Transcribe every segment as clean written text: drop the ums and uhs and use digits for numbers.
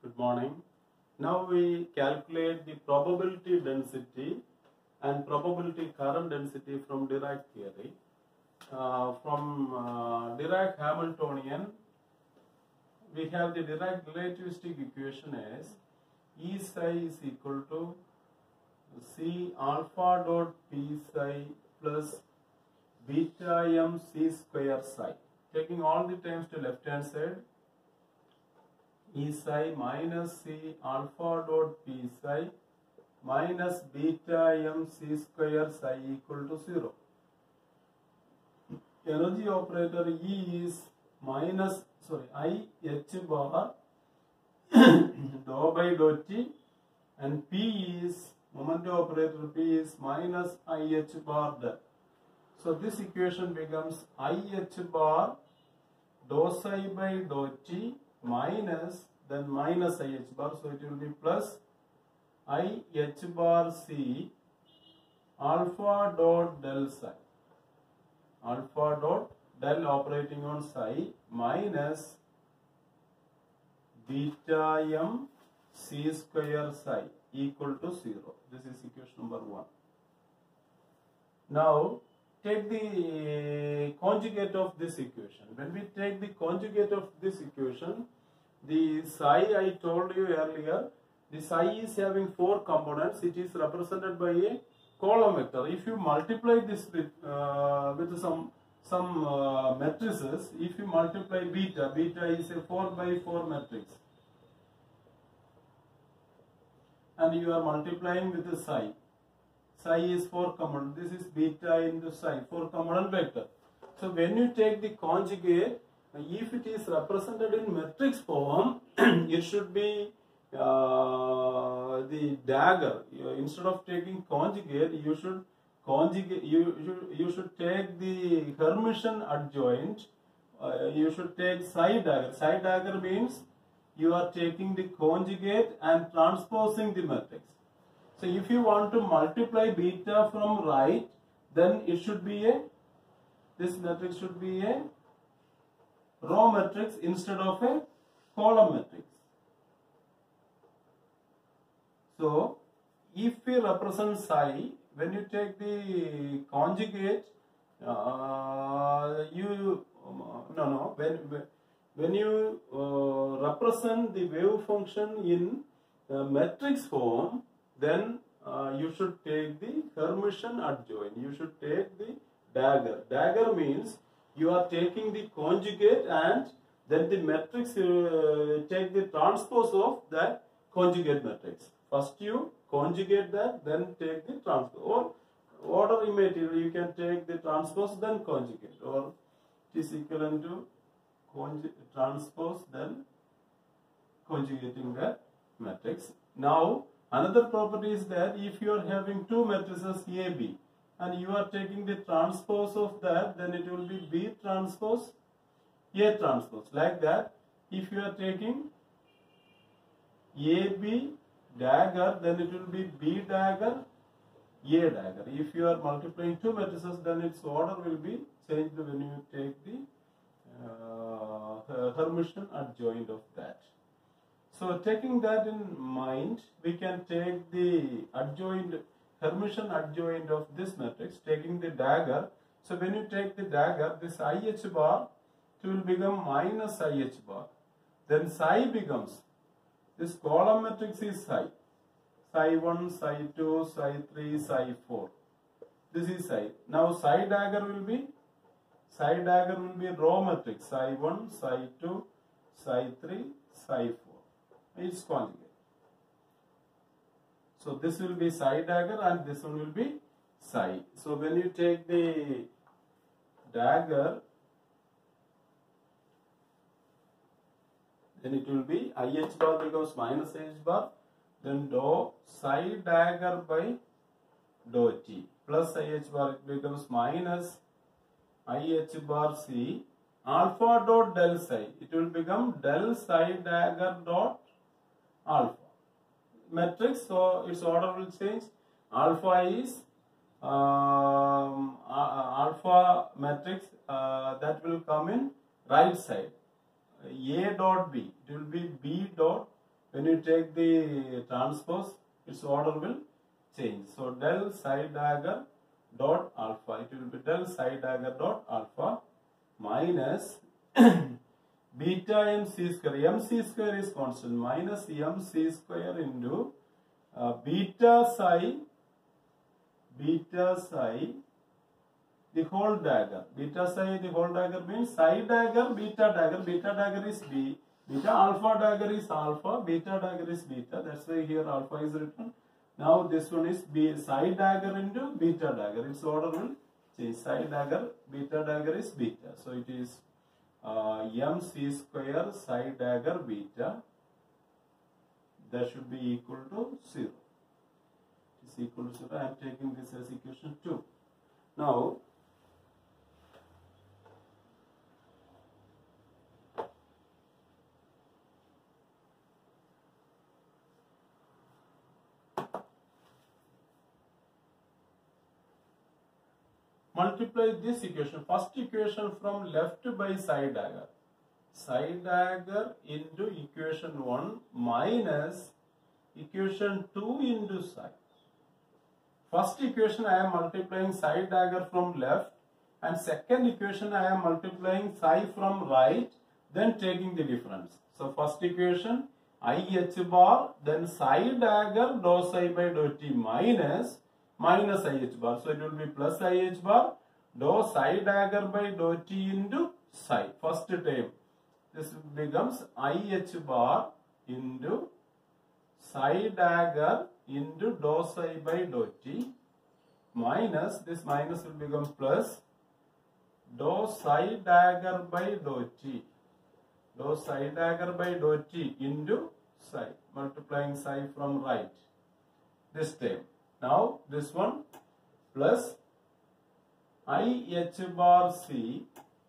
Good morning. Now we calculate the probability density and probability current density from Dirac theory. From Dirac-Hamiltonian, we have the Dirac relativistic equation as E psi is equal to C alpha dot P psi plus beta m C square psi. Taking all the terms to left hand side, E psi minus C alpha dot P psi minus beta m C square psi equal to 0. Energy operator E is I h bar dou by dou t, and P is moment operator P is minus I h bar del. So this equation becomes I h bar dou psi by dou t minus then minus I h bar, so it will be plus I h bar C alpha dot del psi, alpha dot del operating on psi minus beta m C square psi equal to 0. This is equation number 1. Now take the conjugate of this equation. When we take the conjugate of this equation, the psi I told you earlier, the psi is having 4 components. It is represented by a column vector. If you multiply this with some matrices, if you multiply beta is a 4 by 4 matrix, and you are multiplying with the psi is 4 component. This is beta into psi, 4 component vector. So when you take the conjugate, if it is represented in matrix form, it should be the dagger. Instead of taking conjugate, you should take the Hermitian adjoint. You should take psi dagger. Psi dagger means you are taking the conjugate and transposing the matrix. So if you want to multiply beta from right, then it should be this matrix should be a row matrix instead of a column matrix. So if we represent psi, when you take the conjugate, when you represent the wave function in matrix form, then you should take the Hermitian adjoint. You should take the dagger. Dagger means you are taking the conjugate and then the matrix, take the transpose of that conjugate matrix. First you conjugate that, then take the transpose. Or order immaterial, you can take the transpose, then conjugate. Or it is equivalent to transpose, then conjugating that matrix. Now, another property is that if you are having two matrices A, B, and you are taking the transpose of that, then it will be B transpose, A transpose. Like that, if you are taking AB dagger, then it will be B dagger, A dagger. If you are multiplying two matrices, then its order will be changed when you take the Hermitian adjoint of that. So taking that in mind, we can take the adjoint, Hermitian adjoint of this matrix, taking the dagger. So when you take the dagger, this IH bar, it will become minus IH bar. Then psi becomes, this column matrix is psi. Psi 1, psi 2, psi 3, psi 4. This is psi. Now psi dagger will be row matrix. Psi 1, psi 2, psi 3, psi 4. Its conjugate. So this will be psi dagger and this one will be psi. So when you take the dagger, then it will be IH bar becomes minus IH bar, then dou psi dagger by dou t plus IH bar, it becomes minus IH bar C alpha dot del psi. It will become del psi dagger dot alpha matrix, so its order will change. Alpha is alpha matrix that will come in right side. A dot B, it will be B dot when you take the transpose, its order will change. So del psi dagger dot alpha, it will be del psi dagger dot alpha minus beta mc square. Mc square is constant, minus mc square into beta psi the whole dagger. Beta psi the whole dagger means psi dagger, beta dagger. Beta dagger is B, beta alpha dagger is alpha, beta dagger is beta. That's why here alpha is written. Now this one is B, psi dagger into beta dagger. Its order will change. Psi dagger, beta dagger is beta. So it is mc square psi dagger beta. That should be equal to 0. It is equal to 0. I am taking this as equation 2. Now, multiply this equation. First equation from left by psi dagger. Psi dagger into equation 1 minus equation 2 into psi. First equation I am multiplying psi dagger from left, and second equation I am multiplying psi from right, then taking the difference. So first equation I h bar, then psi dagger dou psi by dou t minus I h bar. So it will be plus I h bar dou psi dagger by dou t into psi. First term. This becomes I h bar into psi dagger into dou psi by dou t minus, this minus will become plus dou psi dagger by dou t. Dou psi dagger by dou t into psi. Multiplying psi from right. This term. Now this one plus I h bar c,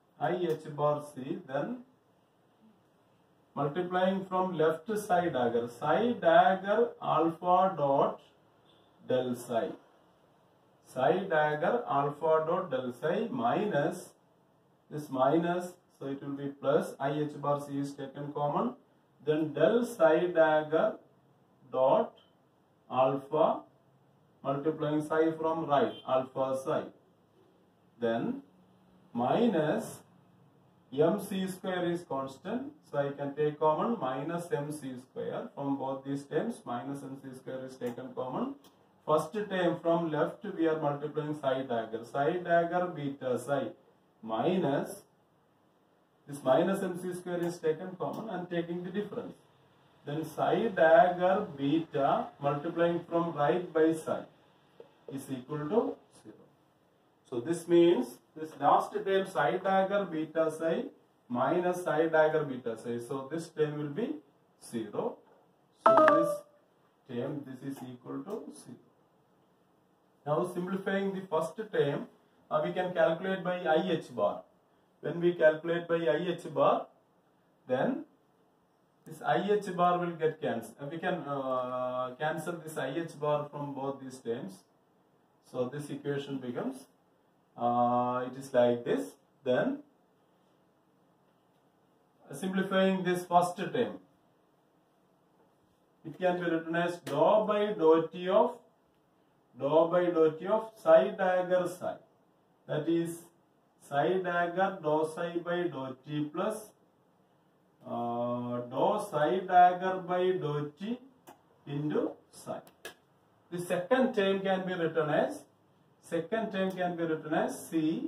then multiplying from left psi dagger alpha dot del psi. Psi dagger alpha dot del psi minus this minus, so it will be plus I h bar c is taken common, then del psi dagger dot alpha, multiplying psi from right, alpha psi, then minus mc square is constant, so I can take common minus mc square from both these terms. Minus mc square is taken common. First term from left we are multiplying psi dagger beta psi minus this minus mc square is taken common and taking the difference. Then psi dagger beta multiplying from right by psi is equal to 0. So this means this last term psi dagger beta psi minus psi dagger beta psi. So this term will be 0. So this term, this is equal to 0. Now simplifying the first term, we can calculate by IH bar. When we calculate by IH bar, then this IH bar will get cancelled. We can cancel this IH bar from both these terms. So this equation becomes, it is like this. Then simplifying this first term, it can be written as dou by dou t of psi dagger psi. That is psi dagger dou psi by dou t plus dou psi dagger by dou t into psi. The second term can be written as C.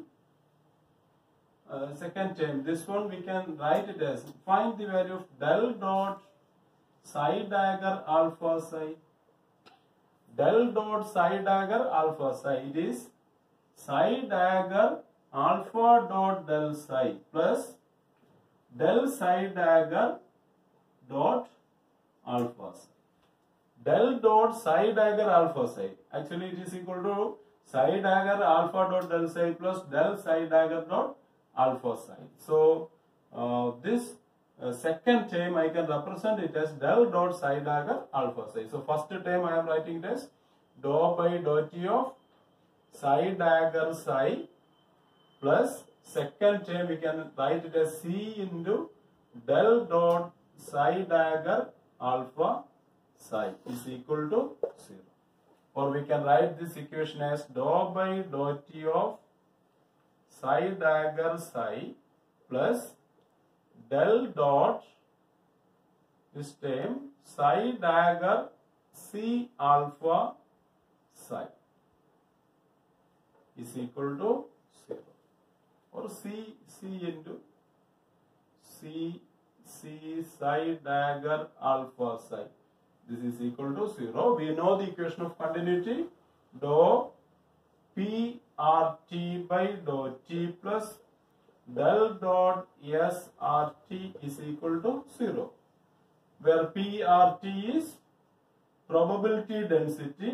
Second term, this one we can write it as, find the value of del dot psi dagger alpha psi. Del dot psi dagger alpha psi. It is psi dagger alpha dot del psi plus del psi dagger dot alpha psi. Del dot psi dagger alpha psi. Actually, it is equal to psi dagger alpha dot del psi plus del psi dagger dot alpha psi. So this second term I can represent it as del dot psi dagger alpha psi. So first term I am writing it as dou by dou t of psi dagger psi plus second term we can write it as C into del dot psi dagger alpha psi is equal to 0. Or we can write this equation as dou by dou t of psi dagger psi plus del dot this term psi dagger c alpha psi is equal to 0. Or c into c psi dagger alpha psi. This is equal to 0. We know the equation of continuity. Dou p rt by dou t plus del dot s rt is equal to 0. Where p rt is probability density,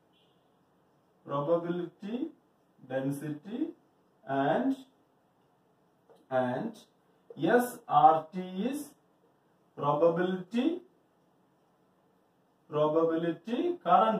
and s rt is probability current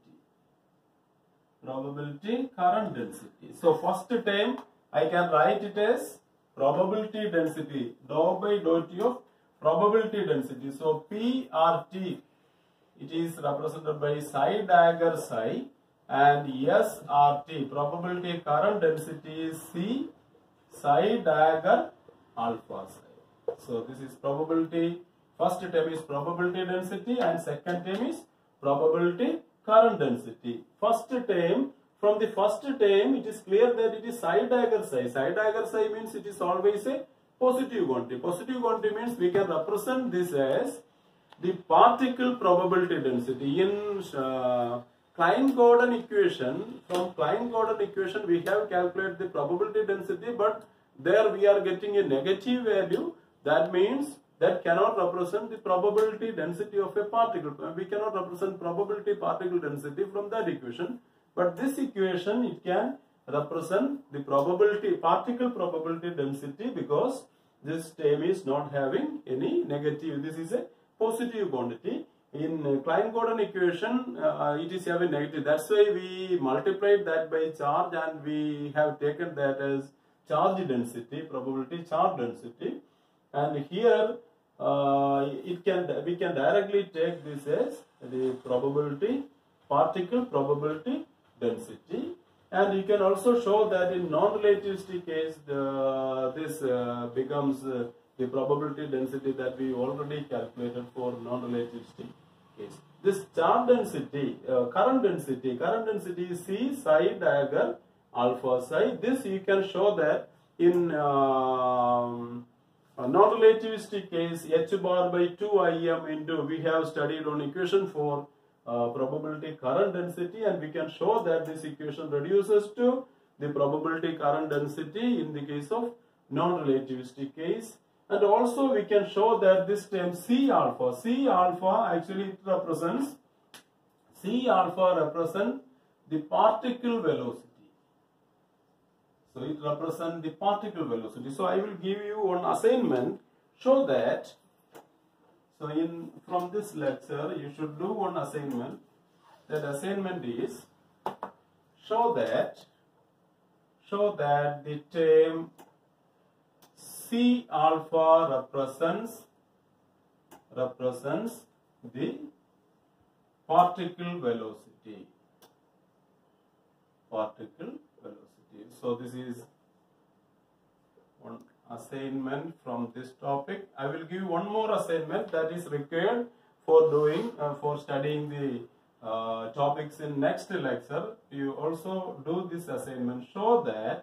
density. So first term I can write it as probability density, dou by dou t of probability density. So PRT, it is represented by psi dagger psi, and SRT, probability current density, is C psi dagger alpha psi. So this is probability. First term is probability density and second term is probability current density. First term, from the first term it is clear that it is psi dagger psi. Psi dagger psi means it is always a positive quantity. Positive quantity means we can represent this as the particle probability density. In Klein-Gordon equation, from Klein-Gordon equation we have calculated the probability density, but there we are getting a negative value. That means that cannot represent the probability density of a particle. We cannot represent probability particle density from that equation. But this equation, it can represent the probability, particle probability density, because this term is not having any negative. This is a positive quantity. In Klein-Gordon equation, it is having negative. That's why we multiplied that by charge and we have taken that as charge density, probability charge density. And here we can directly take this as the probability, particle probability density. And you can also show that in non-relativistic case, this becomes the probability density that we already calculated for non-relativistic case. This charge density, current density is C psi dagger alpha psi. This you can show that in non-relativistic case, h bar by 2 Im into, we have studied on equation for probability current density, and we can show that this equation reduces to the probability current density in the case of non-relativistic case. And also we can show that this term C alpha actually represents, C alpha represents the particle velocity. So it represents the particle velocity. So I will give you one assignment, show that. So from this lecture you should do one assignment. That assignment is show that the term C alpha represents the particle velocity. So this is one assignment from this topic. I will give one more assignment that is required for doing for studying the topics in next lecture. You also do this assignment. Show that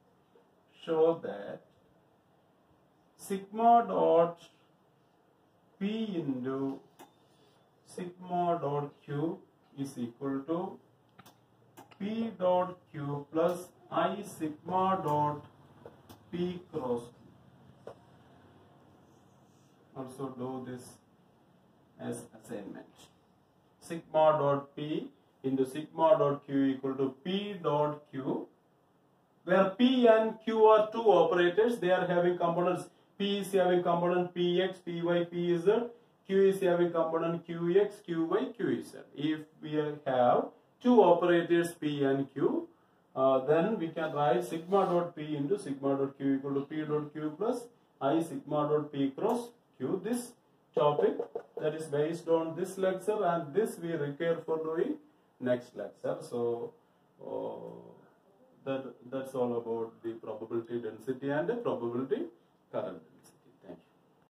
sigma dot P into sigma dot Q is equal to P dot Q plus I sigma dot P cross Q. Also do this as assignment. Sigma dot P into sigma dot Q equal to P dot Q, where P and Q are two operators. They are having components. P is having component Px, Py, Pz. Q is having component Qx, Qy, Qz. If we have two operators P and Q, then we can write sigma dot P into sigma dot Q equal to P dot Q plus I sigma dot P cross Q. This topic that is based on this lecture, and this we require for doing next lecture. So that's all about the probability density and the probability current.